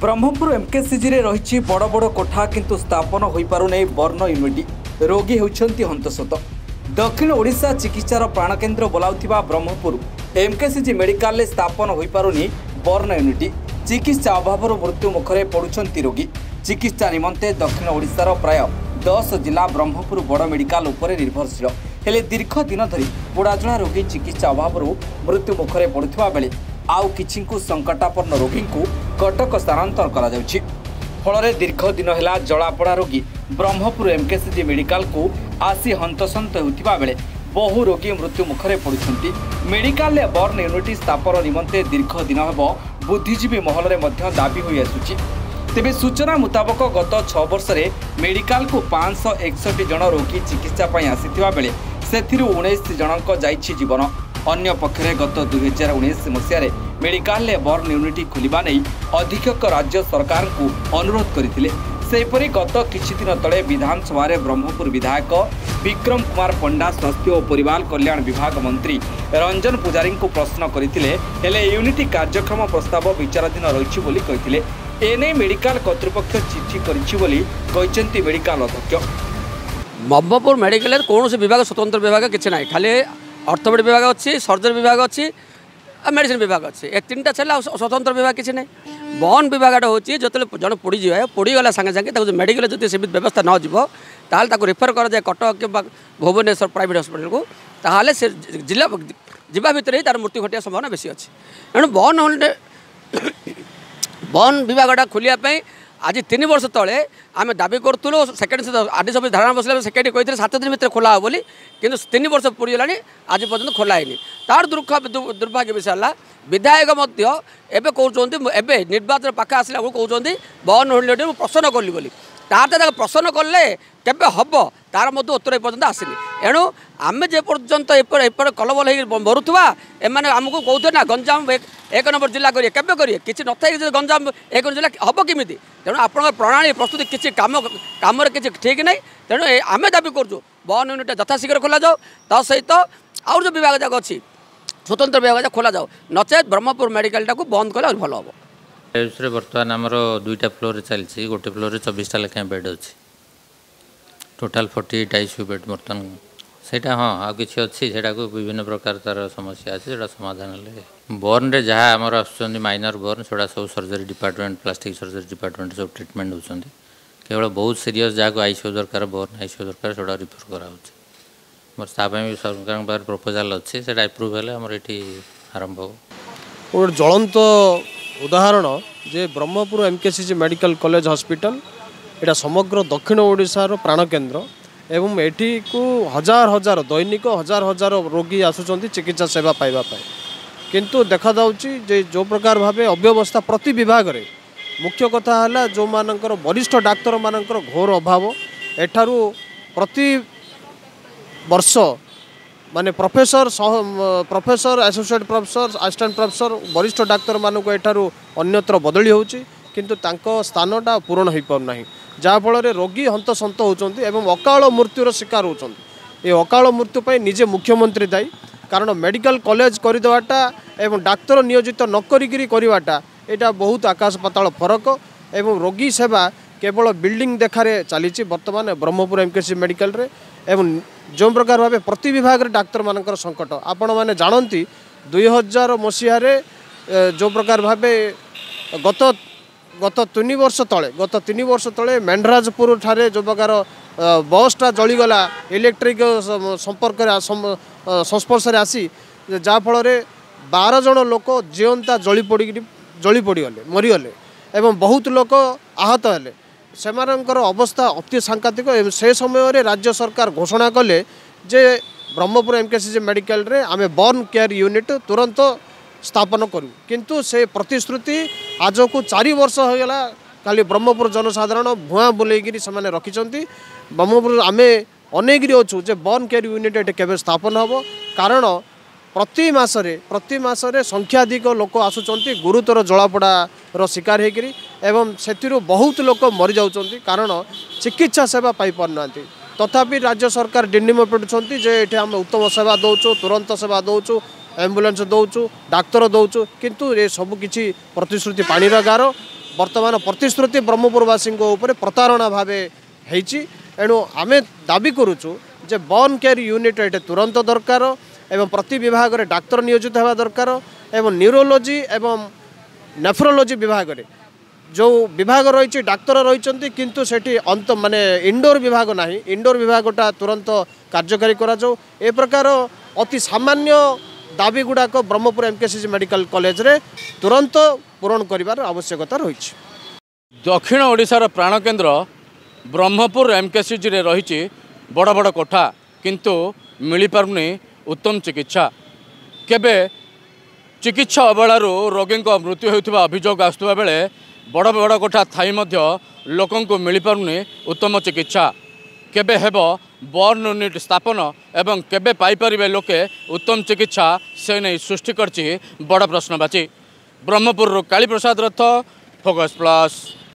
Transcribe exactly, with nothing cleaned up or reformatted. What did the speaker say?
Brahmapur MKCG रे रही बड़ बड़ कोठा किंतु स्थापन हो पारुने बर्न यूनिट रोगी होती हंतसत। दक्षिण ओडिशा चिकित्सार प्राणकेन्द्र बोलाउथिबा ब्रह्मपुर एमकेसीजी मेडिकल रे स्थापन हो पारुनी बर्न यूनिट। चिकित्सा अभाव मृत्यु मुखरे पड़ुछंती रोगी। चिकित्सा निमंते दक्षिण ओडिशार प्राय दस जिला ब्रह्मपुर बड़ मेडिकल उपरे निर्भरशील हेले दीर्घ दिन धरी पोड़ाजला रोगी चिकित्सा अभाव मृत्यु मुखरे पड़ुथिबा बेले आउ किछिंकु संकटापन्न रोगी को कटक स्थानांतर करा जाउछि। फल दीर्घ दिन है जलापड़ा रोगी ब्रह्मपुर एमकेसीजी मेडिकल को आसी हंतसंत होतिबा बेले बहु रोगी मृत्यु मुखरे पड़ुछंती। मेडिकल रे बर्न यूनिट स्थापन निमंते दीर्घ दिन हेबो बुद्धिजीवी महल रे मध्य दाबी होई आसुछि। तेबे सूचना मुताबक गत छह वर्ष रे मेडिकल को पाँच सौ एकसठ जन रोगी चिकित्सा पई आसीथिबा बेले सेथिरु उन्नीस जनक जाइछि जीवन। अन्य पक्षरे गत दुई हजार उन्नीस मसीह मेडिकल रे बर्न यूनिट खोलिबा नै अधीक्षक राज्य सरकार को अनुरोध करथिले। सेहिपरि गत किछि दिन तले विधानसभा रे ब्रह्मपुर विधायक विक्रम कुमार पंडा स्वास्थ्य और परिवार कल्याण विभाग मंत्री रंजन पुजारी को प्रश्न करथिले हेले यूनिट कार्यक्रम प्रस्ताव विचाराधीन रहिछि बोली कहिथिले। एने मेडिकल कर्तृपक्ष चिठी करिछि बोली कहिसेंती मेडिकल अध्यक्ष। ब्रह्मपुर मेडिकल कौन से विभाग स्वतंत्र विभाग किसी ना खाली अर्थोपेडिक विभाग अच्छी सर्जरी विभाग अच्छी मेडिसिन विभाग अच्छी ए तीन टा छाड़ा स्वतंत्र विभाग किसी ना। बर्न विभाग हूँ जो जन पोड़ी जाए पोड़ीगला सागे सागे मेडिकल जो सेमती व्यवस्था न जीव ताल रेफर कर जाए कटक कि भुवनेश्वर प्राइवेट हॉस्पिटल को ताहले से जिला जीवा भितर ही तार मृत्यु घटिया संभावना बेसी अच्छी। तेणु बर्न बर्न विभागटा खोलियापाई आज तीन वर्ष तले आम दाबी करूँ सेकेंड आदि सब धारणा बसला सेकेंड कहते सात दिन भितर खोला बोली किंतु तीन वर्ष पूरीगला आज पर्यटन खोला है। तार दुर्ख दुर्भाग्य विषय है विधायक एवं कहते निर्वाचन पाखे आसला कहते बर्न यूनिट प्रश्न कली बोली तार प्रश्न कले केबे हम तार मध्य उत्तर पर्यटन आसनी। एणु आम जे पर्यंत एपट कलबल हो मरुवा एम आमको कहते ना गंजाम एक नंबर जिला करेंगे केबे करेंगे किसी न था गंजाम एक जिला हम किमी। तेणु आप प्रणाली प्रस्तुति किसी कम कम किसी ठीक नहीं। तेणु आम दाबी करूँ बर्न यूनिट यथाशीघ्र खोल जाओ ता सहित आउ जो विभाग जाक अच्छी स्वतंत्र विभाग खोल जाओ नचेत ब्रह्मपुर मेडिकल को बंद कले भल हम। बर्तमान आमर दुईटा फ्लोर चलती गोटे फ्लोर चौबीसटा लेखाएं बेड अच्छी total forty eight ICU bed बर्तमान सेटा हाँ आ कि अच्छी से विभिन्न प्रकार तार समस्या अच्छी से समाधान है। बर्न रे जहाँ आमर आसुँच माइनर बर्न से सब surgery department plastic surgery department सब ट्रिटमेंट होती केवल बहुत सीरीयस जहाँ आईसीयू दरकार बर्न आईसीयू दरकार से रिफर कराऊँ भी सरकार प्रपोजाल अच्छी से अप्रूव है आमर ये आरंभ हो। ज्वलंत उदाहरण जे Brahmapur MKCG medical college hospital यहाँ समग्र दक्षिण ओडिशार प्राणकेन्द्र एवं एठी को हजार हजार दैनिक हजार हजार रोगी आसुचंती चिकित्सा सेवा पाइबा पाई किंतु देखा जाउची जे जो प्रकार भावे अव्यवस्था प्रति विभाग रे मुख्य कथा है जो मानकर वरिष्ठ डाक्तर मानकर घोर अभाव एठारू प्रति वर्ष माने professor professor associate professor assistant professor वरिष्ठ डाक्तर मानक एठारू अन्यत्र बदली होची किंतु तांको स्थानटा पूरण हो पारना जहाँफल रोगी हंतसंत होती एवं अकाल मृत्युर शिकार होती। ये अकाल मृत्यु पर निजे मुख्यमंत्री दायी कारण मेडिकल कॉलेज करदेवाटा एवं डाक्तर नियोजित न करवाटा यहाँ बहुत आकाश पाताल फरक एवं रोगी सेवा केवल बिल्डिंग देखारे चली बर्तमान ब्रह्मपुर एमकेसीजी मेडिकल रे एवं जो प्रकार भाव प्रति विभाग रे डाक्तर मानकर संकट आपण मैंने जानती दुई हजार मसीह जो प्रकार भाव गत गत तीन वर्ष तले गत तीन वर्ष तले मेंढराजपुर ठारे जो प्रकार बसटा जलीगला इलेक्ट्रिक संपर्क संस्पर्श आसी जहाँफल बार जन लोक जीवंता जली पड़ी जली पड़गले मरीगले एवं बहुत लोक आहत हेले सेमानकर अवस्था अति सांघातिक से समय राज्य सरकार घोषणा कले जे ब्रह्मपुर एमकेसीजी मेडिकल रे आमे बर्न केयर यूनिट तुरंत स्थापन करूँ किंतु से प्रतिश्रुति आज को चार वर्ष होगा खाली ब्रह्मपुर जनसाधारण भुआ बुलेगिरी से रखिंट ब्रह्मपुर आमे अनेक अच्छु जे बर्न केयर यूनिट ये केवे स्थापन हम कारण प्रति मासरे प्रति मासरे संख्याधिक लोक आसुचंती गुरुतर जलापोड़ार शिकार होकर एवं से बहुत लोक मरी जाउचंती कारण चिकित्सा सेवा पाई पारना तथापि राज्य सरकार डिंडिम पेटुंट जे ये आम उत्तम सेवा दौचु तुरंत सेवा दौचु एम्बुलेंस दौचु डाक्तर दौचु किंतु ये सब किछि प्रतिश्रुति पानीर गार वर्तमान प्रतिश्रुति ब्रह्मपुरवासी प्रतारणा भाव एणु आम दाबी करुचु जे बर्न केयर यूनिट ये तुरंत दरकार एवं प्रति विभाग में डाक्तर नियोजित होगा दरकार एवं न्यूरोलोजी एवं नेफ्रोलोजी विभाग में जो विभाग रही डाक्तर रही किंतु सेठी अंत माने इंडोर विभाग ना इंडोर विभागटा तुरंत कार्यकारी करा जाऊ ए प्रकार अति सामान्य दाबी गुड़ाक ब्रह्मपुर एमकेसीजी मेडिकल कॉलेज रे तुरंत पूरण करिवार आवश्यकता रही। दक्षिण ओडिशार प्राणकेन्द्र ब्रह्मपुर एमकेसीजी रे रही बड़ बड़ कोठा किंतु मिल पारुनी उत्तम चिकित्सा केबे चिकित्सा अवहेलारू रोगी मृत्यु होता अभियोग आसुवा बेले बड़ बड़ कोठा थाई मध्य लोकंकु मिल पारुनी उत्तम चिकित्सा केबे हेब बर्न यूनिट स्थापन एवं केबे पाई परिबे लोके उत्तम चिकित्सा से नहीं सृष्टि करछि बड़ प्रश्नवाची। ब्रह्मपुर काली प्रसाद रथ, फोकस प्लस।